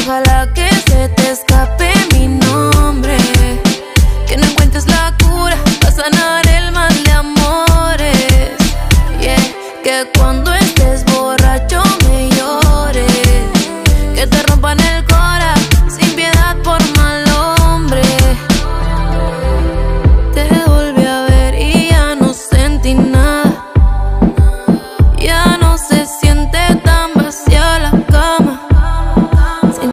ojalá que se te escape mi nombre, que no encuentres la cura para sanar el mal de amores. Yeah, que cuando estés borracho me llores, que te rompan el